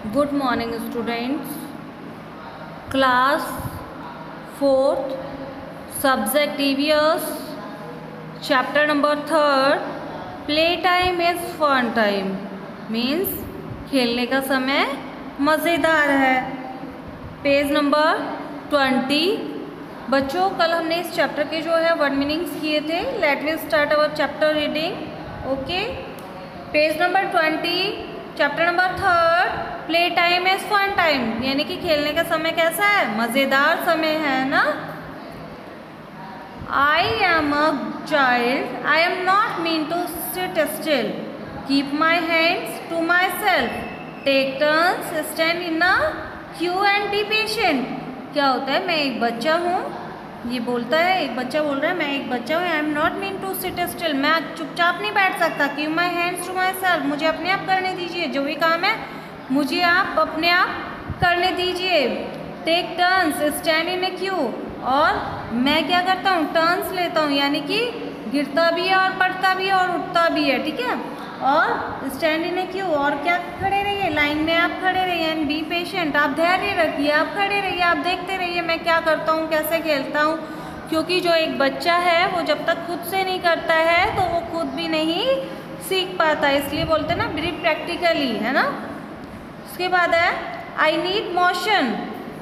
Good morning students. Class 4th, subject EVS, chapter number 3rd, Playtime is fun time, means खेलने का समय मज़ेदार है। Page number 20। बच्चों कल हमने इस चैप्टर के जो है वर्ड मीनिंग्स किए थे। Let we start our chapter reading. Okay, page number 20, chapter number 3rd, play time is fun time, यानी कि खेलने का समय कैसा है, मज़ेदार समय है ना। I am a child, I am not mean to sit still, keep my hands to myself, take turns, stand in a queue and be patient. क्या होता है, मैं एक बच्चा हूँ, ये बोलता है, एक बच्चा बोल रहा है मैं एक बच्चा हूँ। I am not mean to sit still, मैं चुपचाप नहीं बैठ सकता। Keep my hands to myself, मुझे अपने आप करने दीजिए, जो भी काम है मुझे आप अपने आप करने दीजिए। Take turns, stand in a queue, और मैं क्या करता हूँ, टर्न्स लेता हूँ, यानी कि गिरता भी है और पड़ता भी है और उठता भी है, ठीक है। और स्टैंड इन ए क्यू, और क्या खड़े रहिए, लाइन में आप खड़े रहिए। एंड बी पेशेंट, आप धैर्य रखिए, आप खड़े रहिए, आप देखते रहिए मैं क्या करता हूँ, कैसे खेलता हूँ। क्योंकि जो एक बच्चा है वो जब तक खुद से नहीं करता है तो वो खुद भी नहीं सीख पाता, इसलिए बोलते हैं ना बी प्रैक्टिकली, है ना। उसके बाद है I need motion,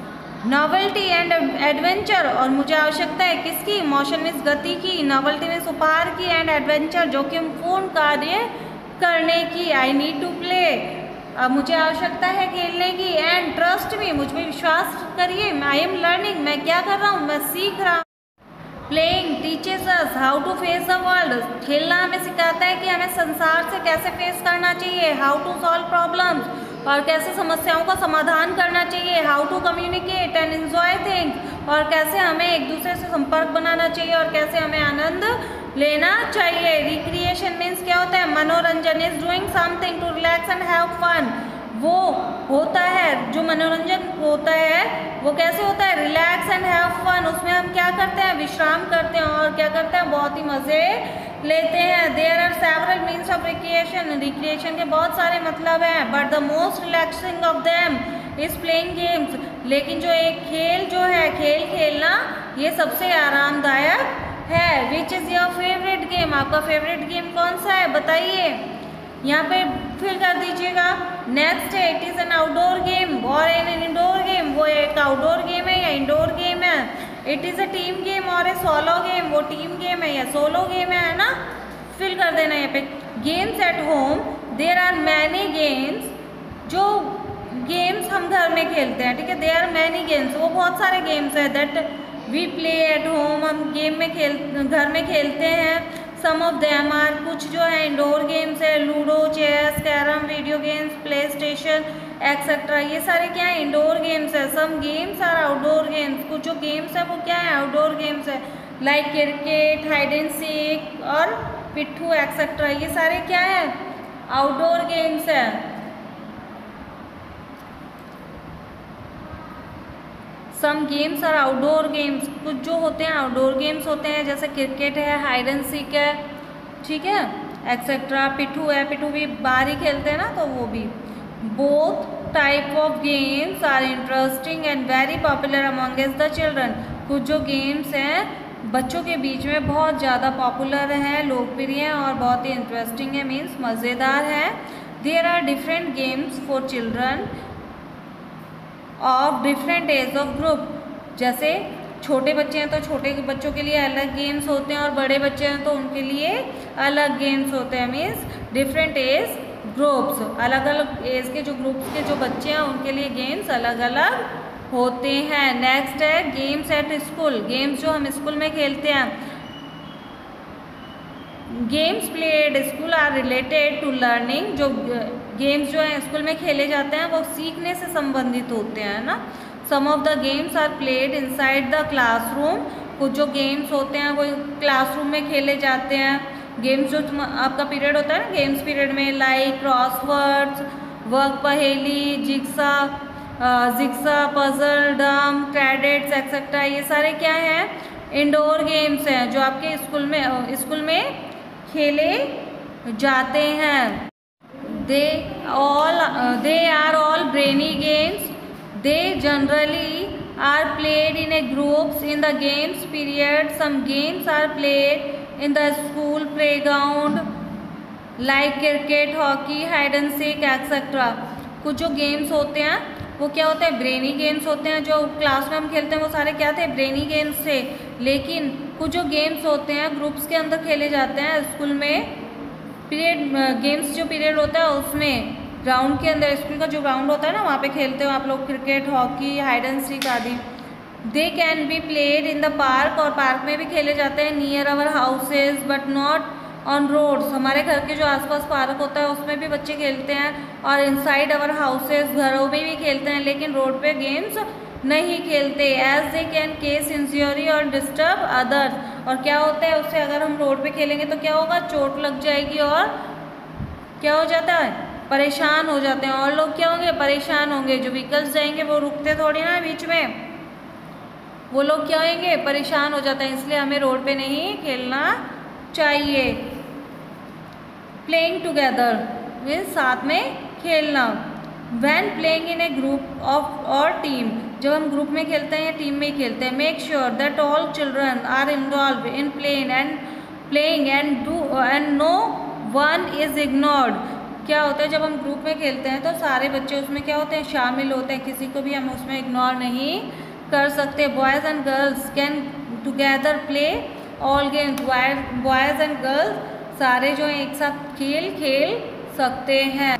novelty and adventure, और मुझे आवश्यकता है किसकी, मोशन मीन्स गति की, नॉवेल्टी मीन्स उपहार की, एंड एडवेंचर जोखिमपूर्ण कार्य करने की। आई नीड टू प्ले, अब मुझे आवश्यकता है खेलने की। एंड ट्रस्ट मी, मुझ पर विश्वास करिए। आई एम लर्निंग, मैं क्या कर रहा हूँ, मैं सीख रहा हूँ। Playing teaches us how to face the world, खेलना हमें सिखाता है कि हमें संसार से कैसे फेस करना चाहिए। हाउ टू सॉल्व प्रॉब्लम्स, और कैसे समस्याओं का समाधान करना चाहिए। How to communicate and enjoy things, और कैसे हमें एक दूसरे से संपर्क बनाना चाहिए और कैसे हमें आनंद लेना चाहिए। रिक्रिएशन मीन्स क्या होता है, मनोरंजन। Is doing something to relax and have fun, वो होता है जो मनोरंजन होता है वो कैसे होता है, रिलैक्स एंड हैव फन, उसमें हम क्या करते हैं, विश्राम करते हैं और क्या करते हैं, बहुत ही मज़े लेते हैं। There are several means of recreation, recreation के बहुत सारे मतलब हैं, but the most relaxing of them is playing games, लेकिन जो एक खेल जो है, खेल खेलना ये सबसे आरामदायक है। Which is your favourite game, आपका फेवरेट गेम कौन सा है बताइए, यहाँ पे फिल कर दीजिएगा। नेक्स्ट है it is an outdoor game और एन इंडोर गेम, वो एक आउटडोर गेम है या इंडोर गेम है। It is a team game और ए सोलो गेम, वो टीम गेम है या सोलो गेम है ना, फिल कर देना यहाँ पे। Games at home, there are many games, जो गेम्स हम घर में खेलते हैं, ठीक है, देयर आर मैनी गेम्स, वो बहुत सारे गेम्स हैं that we play at home, हम गेम में घर में खेलते हैं। सम ऑफ देम आर, कुछ जो है इंडोर गेम्स है, ludo, chess, carrom, video games, PlayStation etcetera, ये सारे क्या है, इंडोर गेम्स है। Some games are outdoor games, कुछ जो गेम्स है वो क्या है, आउटडोर गेम्स है, like cricket, hide and seek और पिट्ठू एक्सेट्रा, ये सारे क्या है, आउटडोर गेम्स है। Some games are outdoor games, कुछ जो होते हैं आउटडोर गेम्स होते हैं, जैसे क्रिकेट है, हाइड एंड सीक है, ठीक है, एक्सेट्रा। पिट्ठू है, पिट्ठू भी बाहर ही खेलते हैं ना, तो वो भी। Both type of games are interesting and very popular amongst the children, कुछ जो गेम्स हैं बच्चों के बीच में बहुत ज़्यादा पॉपुलर हैं, लोकप्रिय हैं और बहुत ही इंटरेस्टिंग है, मीन्स मज़ेदार है। There are different games for children of different age of group, जैसे छोटे बच्चे हैं तो छोटे बच्चों के लिए अलग गेम्स होते हैं और बड़े बच्चे हैं तो उनके लिए अलग गेम्स होते हैं, मीन्स डिफरेंट एज ग्रुप्स, अलग अलग एज के जो ग्रुप्स के जो बच्चे हैं उनके लिए गेम्स अलग अलग होते हैं। नेक्स्ट है गेम्स एट स्कूल, गेम्स जो हम स्कूल में खेलते हैं। Games played school are related to learning, जो गेम्स जो हैं स्कूल में खेले जाते हैं वो सीखने से संबंधित होते हैं ना। Some of the games are played inside the classroom, कुछ जो गेम्स होते हैं वो क्लासरूम में खेले जाते हैं। गेम्स जो आपका पीरियड होता है ना, गेम्स पीरियड में, लाइक क्रॉसवर्ड्स, वर्क पहेली, jigsaw, puzzle, dumb, charades etcetera, ये सारे क्या हैं, इंडोर गेम्स हैं जो आपके स्कूल में खेले जाते हैं। They are all brainy games. They generally are played in a groups in the games period. Some games are played in the school playground like cricket, hockey, hide and seek, etc. कुछ जो games होते हैं वो क्या होते हैं, brainy games होते हैं. जो क्लास में हम खेलते हैं वो सारे क्या थे, ब्रेनी गेम्स थे. लेकिन कुछ जो गेम्स होते हैं ग्रुप्स के अंदर खेले जाते हैं स्कूल में. पीरियड गेम्स जो पीरियड होता है उसमें ग्राउंड के अंदर, स्कूल का जो ग्राउंड होता है ना, वहाँ पे खेलते हो आप लोग cricket, hockey, hide and seek आदि. They can be played in the park, और पार्क में भी खेले जाते हैं. Near our houses but not on roads, हमारे घर के जो आसपास पार्क होता है उसमें भी बच्चे खेलते हैं. और इनसाइड आवर हाउसेज, घरों में भी खेलते हैं, लेकिन रोड पे गेम्स नहीं खेलते. As they can cause injury और डिस्टर्ब अदर्स, और क्या होता है उससे, अगर हम रोड पे खेलेंगे तो क्या होगा, चोट लग जाएगी और क्या हो जाता है, परेशान हो जाते हैं. और लोग क्या होंगे, परेशान होंगे. जो व्हीकल्स जाएंगे वो रुकते थोड़ी ना बीच में, वो लोग क्या होंगे, परेशान हो जाते हैं. इसलिए हमें रोड पे नहीं खेलना चाहिए. प्लेइंग टुगेदर मीन्स साथ में खेलना. When playing in a group of or team, जब हम ग्रुप में खेलते हैं या टीम में खेलते हैं. Make sure that all children are involve in playing and no one is ignored. क्या होता है, जब हम ग्रुप में खेलते हैं तो सारे बच्चे उसमें क्या होते हैं, शामिल होते हैं. किसी को भी हम उसमें इग्नोर नहीं कर सकते. Boys and girls can together play all games. Boys and girls सारे जो हैं एक साथ खेल सकते हैं.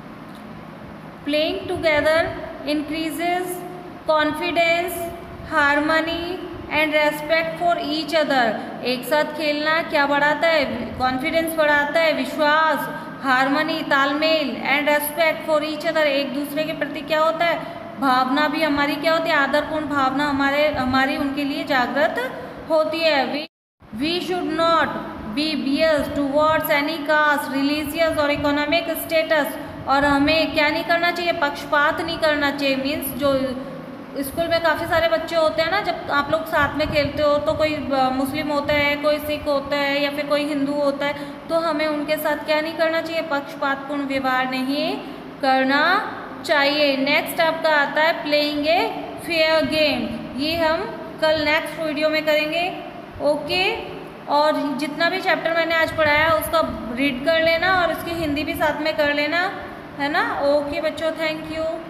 Playing together increases confidence, harmony and respect for each other. एक साथ खेलना क्या बढ़ाता है, कॉन्फिडेंस बढ़ाता है, विश्वास, हारमनी तालमेल, and respect for each other, एक दूसरे के प्रति क्या होता है, भावना भी हमारी क्या होती है, आदरपूर्ण भावना हमारी उनके लिए जागृत होती है. We should not be biased towards any caste, religious और इकोनॉमिक स्टेटस. और हमें क्या नहीं करना चाहिए, पक्षपात नहीं करना चाहिए. मीन्स जो स्कूल में काफ़ी सारे बच्चे होते हैं ना, जब आप लोग साथ में खेलते हो तो कोई मुस्लिम होता है, कोई सिख होता है या फिर कोई हिंदू होता है, तो हमें उनके साथ क्या नहीं करना चाहिए, पक्षपातपूर्ण व्यवहार नहीं करना चाहिए. नेक्स्ट आपका आता है प्लेइंग ए फेयर गेम. ये हम कल नेक्स्ट वीडियो में करेंगे. ओके, और जितना भी चैप्टर मैंने आज पढ़ाया उसका रीड कर लेना और इसकी हिंदी भी साथ में कर लेना, है ना. ओके बच्चों, थैंक यू.